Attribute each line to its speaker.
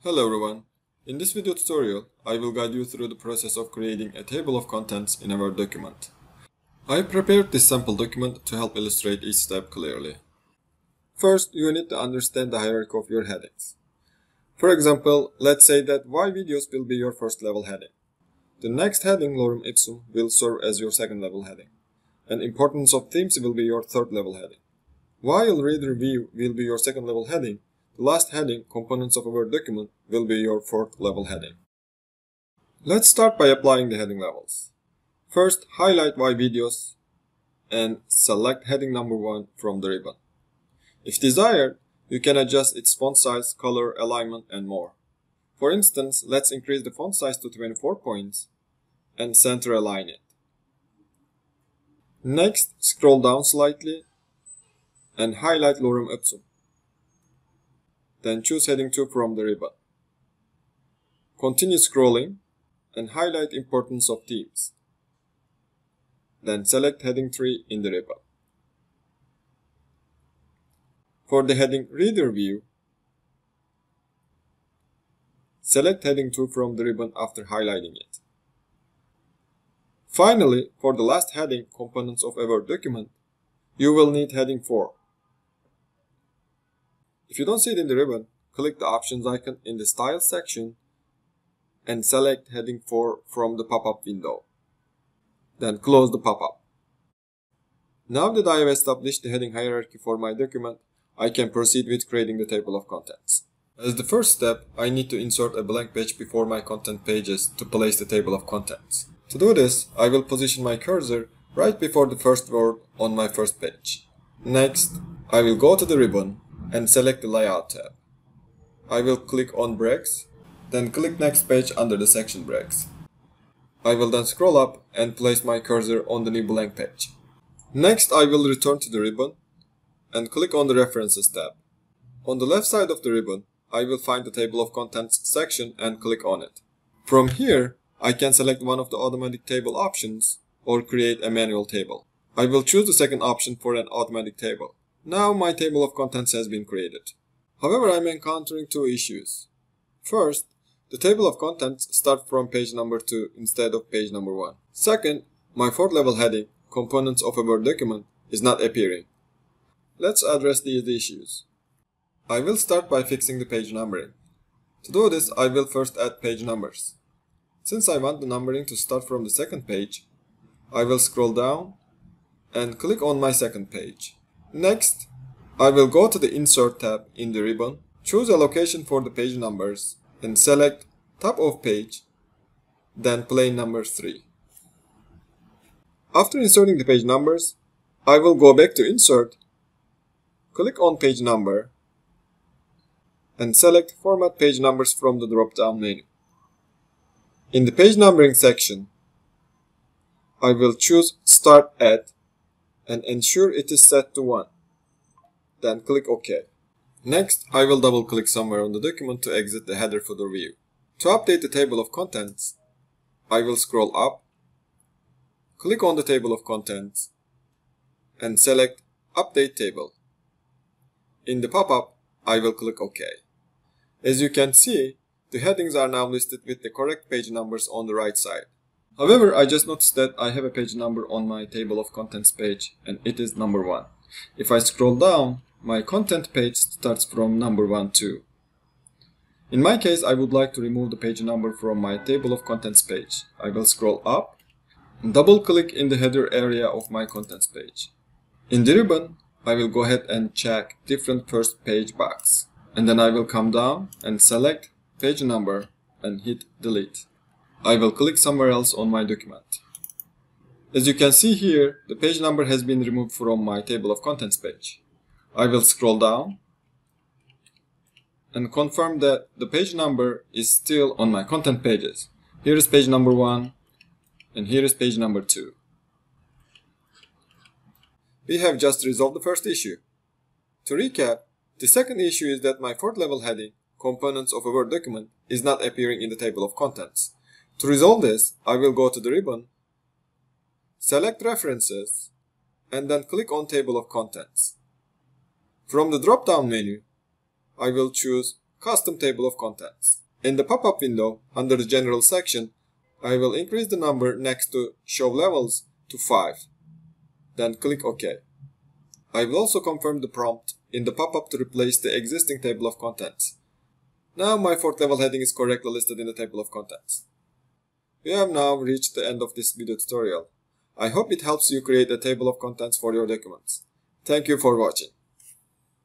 Speaker 1: Hello everyone. In this video tutorial, I will guide you through the process of creating a table of contents in a Word document. I prepared this sample document to help illustrate each step clearly. First, you need to understand the hierarchy of your headings. For example, let's say that Y videos will be your first level heading. The next heading, lorem ipsum, will serve as your second level heading. And importance of themes will be your third level heading. While reader view will be your second level heading, the last heading, components of a Word document, will be your fourth level heading. Let's start by applying the heading levels. First, highlight Y videos and select heading number 1 from the ribbon. If desired, you can adjust its font size, color, alignment, and more. For instance, let's increase the font size to 24 points and center align it. Next, scroll down slightly and highlight lorem ipsum. Then choose heading 2 from the ribbon. Continue scrolling and highlight importance of themes. Then select heading 3 in the ribbon. For the heading Reader View, select heading 2 from the ribbon after highlighting it. Finally, for the last heading, Components of a Word document, you will need heading 4. If you don't see it in the ribbon, click the Options icon in the Style section and select heading 4 from the pop-up window. Then close the pop-up. Now that I have established the heading hierarchy for my document, I can proceed with creating the table of contents. As the first step, I need to insert a blank page before my content pages to place the table of contents. To do this, I will position my cursor right before the first word on my first page. Next, I will go to the ribbon and select the Layout tab. I will click on Breaks, then click Next Page under the section Breaks. I will then scroll up and place my cursor on the new blank page. Next, I will return to the ribbon and click on the References tab. On the left side of the ribbon, I will find the Table of Contents section and click on it. From here, I can select one of the automatic table options or create a manual table. I will choose the second option for an automatic table. Now my table of contents has been created. However, I am encountering two issues. First, the table of contents starts from page number 2 instead of page number 1. Second, my fourth level heading, Components of a Word document, is not appearing. Let's address these issues. I will start by fixing the page numbering. To do this, I will first add page numbers. Since I want the numbering to start from the second page, I will scroll down and click on my second page. Next, I will go to the Insert tab in the ribbon, choose a location for the page numbers, and select Top of Page, then plain number 3. After inserting the page numbers, I will go back to Insert, click on Page Number, and select Format Page Numbers from the drop-down menu. In the page numbering section, I will choose Start At and ensure it is set to 1. Then click OK. Next, I will double-click somewhere on the document to exit the header-footer view. To update the table of contents, I will scroll up, click on the table of contents, and select Update Table. In the pop-up, I will click OK. As you can see, the headings are now listed with the correct page numbers on the right side. However, I just noticed that I have a page number on my table of contents page and it is number 1. If I scroll down, my content page starts from number 1 too. In my case, I would like to remove the page number from my table of contents page. I will scroll up and double click in the header area of my contents page. In the ribbon, I will go ahead and check different first page box. And then I will come down and select page number and hit delete. I will click somewhere else on my document. As you can see here, the page number has been removed from my table of contents page. I will scroll down and confirm that the page number is still on my content pages. Here is page number 1 and here is page number 2. We have just resolved the first issue. To recap, the second issue is that my fourth level heading, Components of a Word document, is not appearing in the table of contents. To resolve this, I will go to the ribbon, select References, and then click on Table of Contents. From the drop-down menu, I will choose Custom Table of Contents. In the pop-up window, under the General section, I will increase the number next to Show Levels to 5. Then click OK. I will also confirm the prompt in the pop-up to replace the existing table of contents. Now my 4th level heading is correctly listed in the table of contents. We have now reached the end of this video tutorial. I hope it helps you create a table of contents for your documents. Thank you for watching.